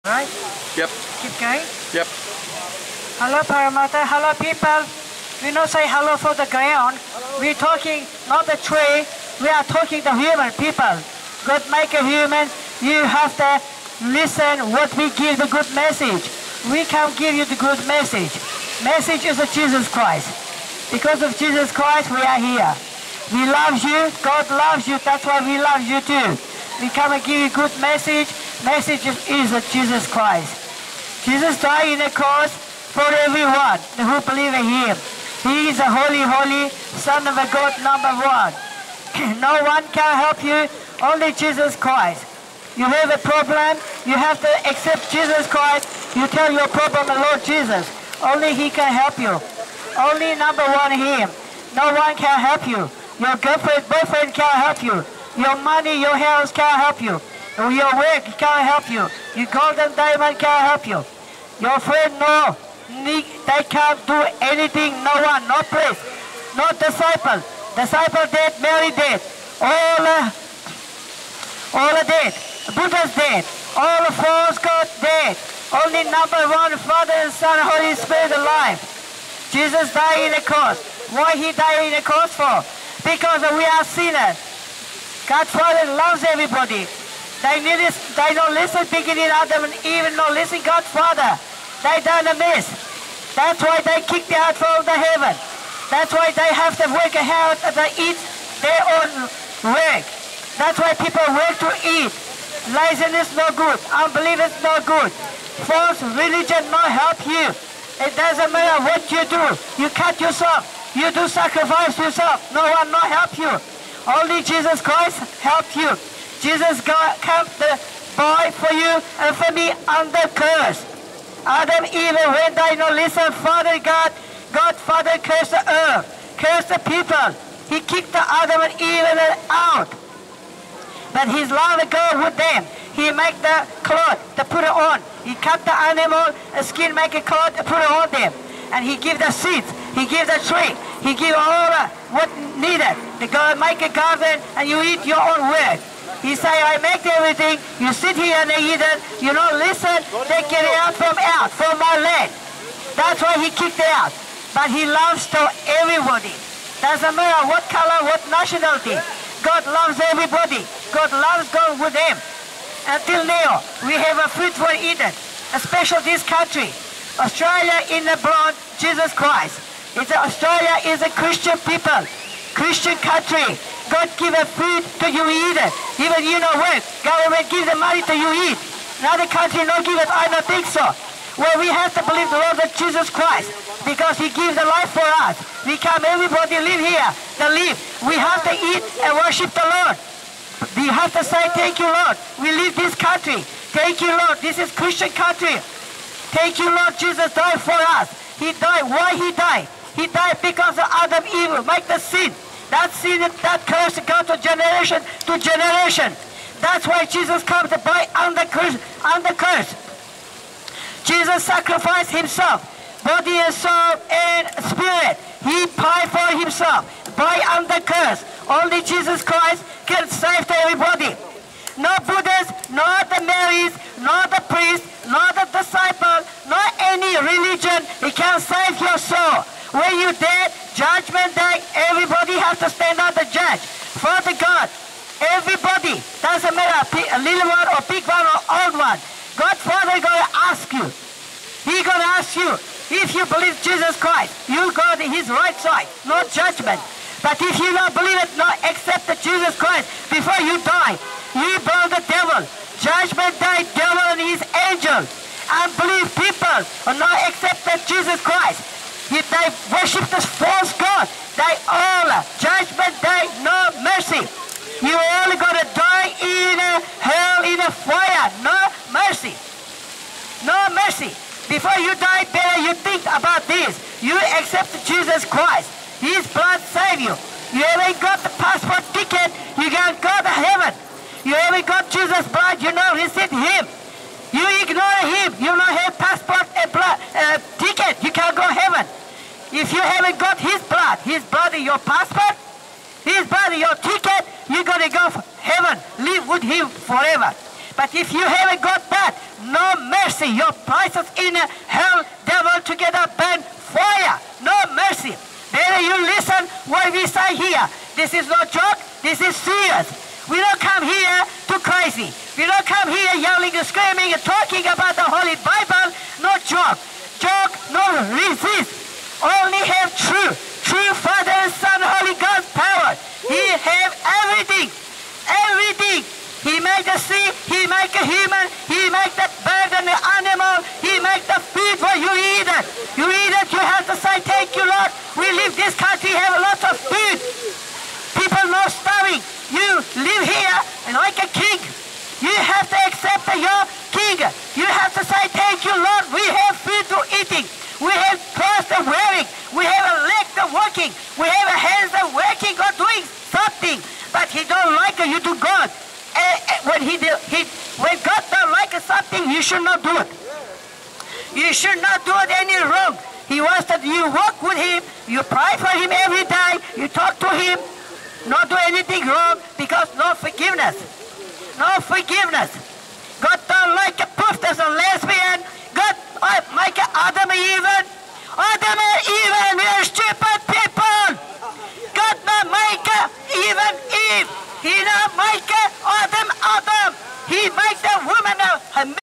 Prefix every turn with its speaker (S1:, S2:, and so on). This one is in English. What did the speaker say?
S1: Right?
S2: Yep.
S1: Keep going.
S2: Yep.
S1: Hello, Paramatta. Hello, people. We not say hello for the ground. We're talking not the tree. We are talking the human people. God make a human. You have to listen what we give the good message. We can give you the good message. Message is of Jesus Christ. Because of Jesus Christ, we are here. We love you. God loves you. That's why we love you too. We come and give you good message. Message is of Jesus Christ. Jesus died in the cross for everyone who believe in Him. He is a holy, holy Son of a God, number one. No one can help you, only Jesus Christ. You have a problem, you have to accept Jesus Christ. You tell your problem to Lord Jesus. Only He can help you. Only number one Him. No one can help you. Your girlfriend, boyfriend can't help you. Your money, your health can't help you. Your work can't help you. Your golden diamond can't help you. Your friend, no. They can't do anything. No one, no priest, no disciple. Disciple dead, Mary dead. All are dead. Buddha's dead. All the false God dead. Only number one, Father and Son, Holy Spirit alive. Jesus died in the cross. Why He died in the cross for? Because we are sinners. God Father loves everybody. They don't listen beginning Adam and Eve, and don't listen God Father. They done a miss. That's why they kicked you out from the heaven. That's why they have to work hard to eat their own work. That's why people work to eat. Laziness no good. Unbelief is no good. False religion not help you. It doesn't matter what you do. You cut yourself. You do sacrifice yourself. No one not help you. Only Jesus Christ help you. Jesus came the boy for you and for me under curse. Adam, Eve, when they don't listen, Father God, God Father cursed the earth, cursed the people. He kicked the Adam and Eve out. But His love go with them. He make the cloth to put it on. He cut the animal, the skin, make a cloth to put it on them. And He give the seeds. He give the tree. He give all what needed. To go make a garden and you eat your own work. He say, I make everything. You sit here and eat it. You don't listen. They get it out from my land. That's why He kicked it out. But He loves to everybody. Doesn't matter what color, what nationality. God loves everybody. God loves going with them. Until now, we have a food for eating, especially this country. Australia in the blood, Jesus Christ. Australia is a Christian people, Christian country. God give a food to you eat it. Even you know work, government give the money to you eat. Another country not give it, I don't think so. Well, we have to believe the Lord of Jesus Christ because He gives the life for us. We come, everybody live here, to live. We have to eat and worship the Lord. We have to say, thank you, Lord. We live this country. Thank you, Lord. This is Christian country. Thank you, Lord. Jesus died for us. He died. Why He died? He died because of Adam evil. Make the sin. That sin, that curse goes to generation to generation. That's why Jesus comes to buy under curse. Jesus sacrificed Himself, body and soul and spirit. He paid for Himself, buy under curse. Only Jesus Christ can save everybody. No Buddhas, not the Marys, not the priest, not the disciple, not any religion. He can save your soul. When you dead, judgment day, everybody has to stand on the judge. Father God, everybody, doesn't matter a little one or big one or old one. God Father is going to ask you. He's going to ask you, if you believe Jesus Christ, you go to His right side, no judgment. But if you don't believe it, not accept the Jesus Christ before you die, you burn the devil. Judgment day, devil and his angels. Unbelief people will not accept that Jesus Christ. If they worship this false God, they all, judgment day, no mercy. You only going to die in hell, in a fire. No mercy. No mercy. Before you die, better you think about this. You accept Jesus Christ. His blood save you. You haven't got the passport ticket, you can't go to heaven. You haven't got Jesus' blood, you not receive Him. You ignore Him, you don't have passport and blood, ticket, you can't go heaven. If you haven't got His blood is your passport, His blood is your ticket, you're going to go to heaven, live with Him forever. But if you haven't got that, no mercy. Your places in hell, devil together burn fire. No mercy. Better you listen what we say here. This is no joke. This is serious. We don't come here to crazy. We don't come here yelling and screaming and talking about the Holy Bible. No joke. Joke, no resist. Only have true Father and Son, Holy Ghost power. He have everything. Everything. He made the sea, He made a human, He made the bird and the animal, He made the food for you eat it. You eat it, you have to say, thank you, Lord. We live this country, have lots of food. People not starving. You live here like a king. You have to accept your king. You have to say, thank you, Lord. We have food to eating. We have clothes to wearing. We have a leg to working. We have a hands to working or doing something. But He don't like you to God. When God don't like something, you should not do it. You should not do it any wrong. He wants that you walk with Him, you pray for Him every day, you talk to Him, not do anything wrong, because no forgiveness. No forgiveness. God don't like a prostitute and lesbian. God make Adam and Eve. Adam and Eve, we are stupid people. God not make even Eve. He not make